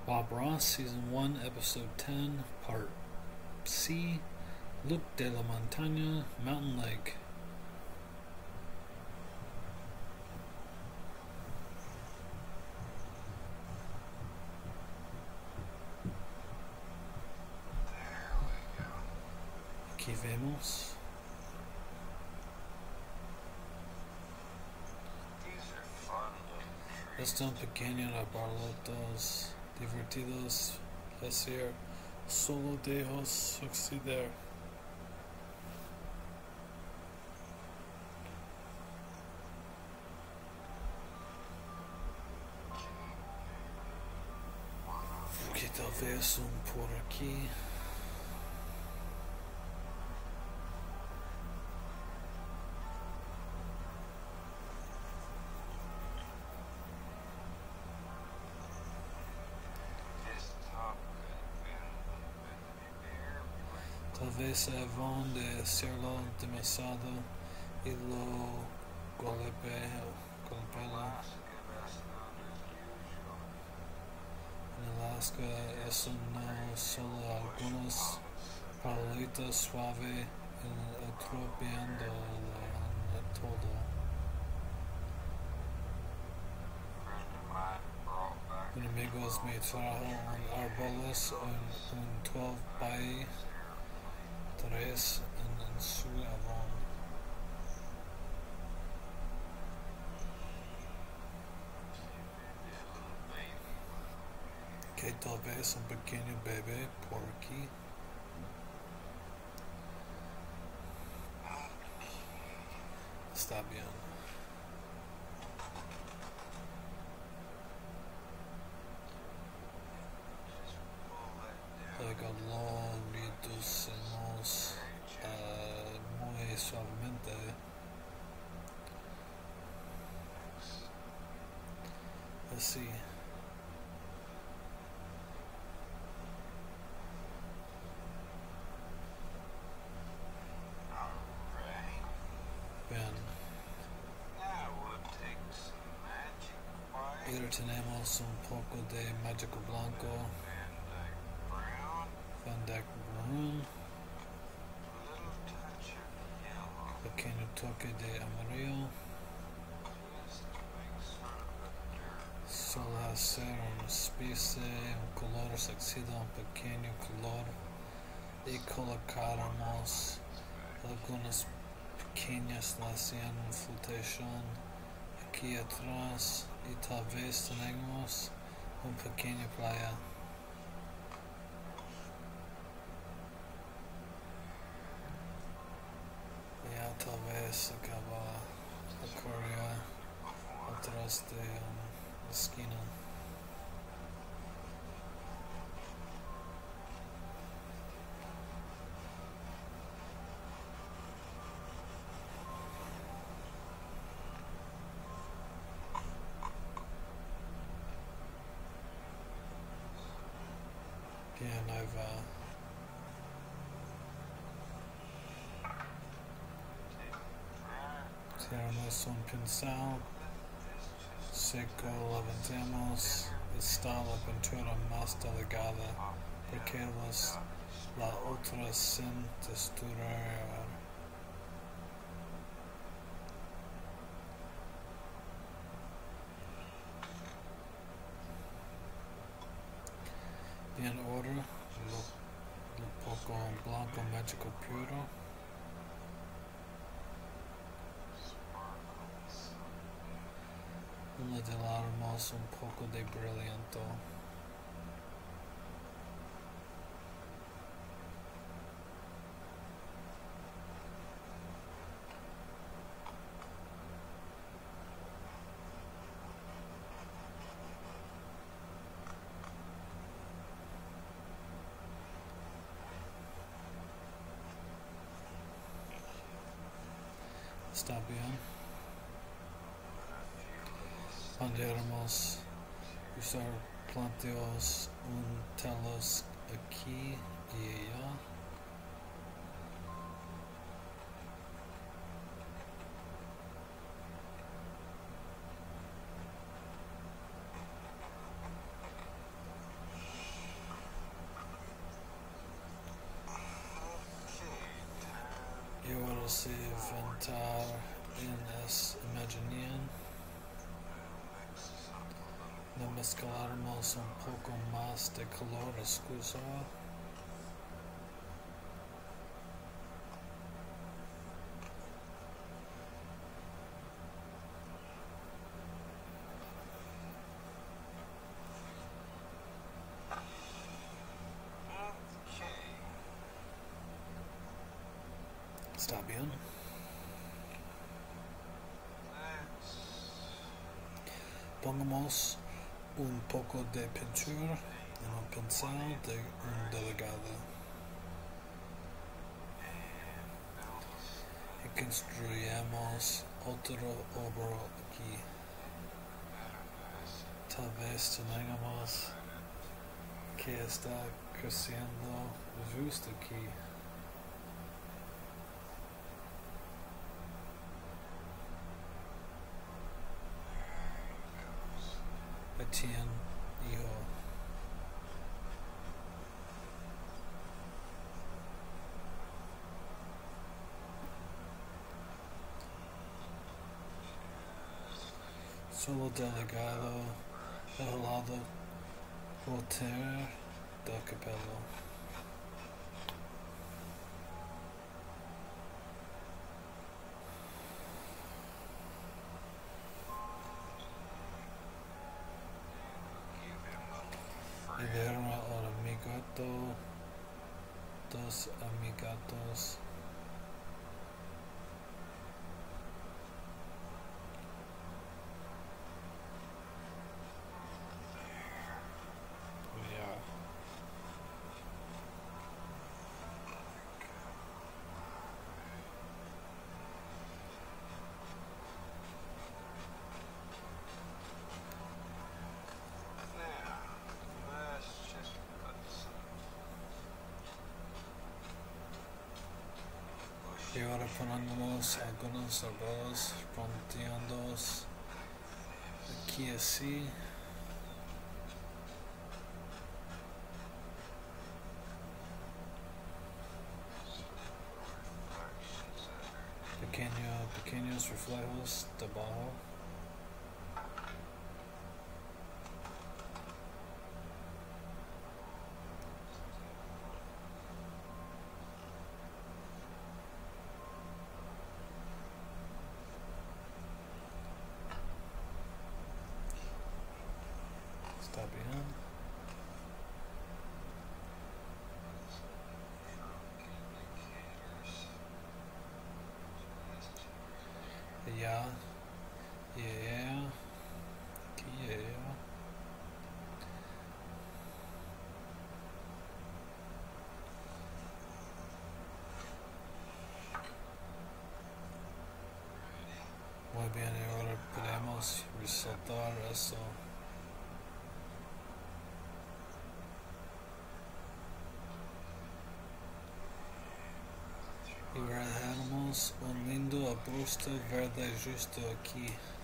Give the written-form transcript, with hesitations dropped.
Bob Ross, Season 1, Episode 10, Part C, Luc de la Montagne, Mountain Lake. Aquí vemos. Esto un pequeño de barlotos divertidos, placer, solo dejo suceder. Que talvez por aqui. Talvez vão de serlo demasiado y lo golpea. En Alaska eso no solo algunas palitas suave atropeando todo. Un amigo me trajo un árboles, un 12 by 3 en su avón. Que tal vez un pequeño bebé por aquí. Está bien. Luego lo reducimos muy suavemente. Así. Bien. Ahora tenemos un poco de mágico blanco. Van Dyke Maroon, pequeño toque de amarillo, solo hacer una especie, un color sexido, un pequeño color y colocaremos algunas pequeñas lacias flotación aquí atrás y tal vez tenemos una pequeña playa. Tal vez acaba la correa atrás de la esquina. Bien, ahí va. Tiramos un pincel seco, levantamos, está la pintura más delgada porque la otra sin texturar. Bien, ahora lo poco blanco mágico puro. Le daremos un poco de brillanto. Está bien. Podemos usar planteos un telos aquí y allá. imaginan. No mezclaremos un poco más de color oscuro. Está bien. Pongamos un poco de pintura en un pincel de un delegado y construyamos otro obra aquí. Tal vez tengamos que está creciendo justo aquí. Etienne, hijo. Solo delegado al lado voltaire del capello. Y ver al amigato, dos amigatos. Y ahora ponemos algunos arroz ponteándolos aquí así. Pequeños reflejos debajo. Está bien. Yeah. Yeah. Muy bien, y ahora podemos resaltar eso. Y dejamos un lindo arbusto verde justo aquí.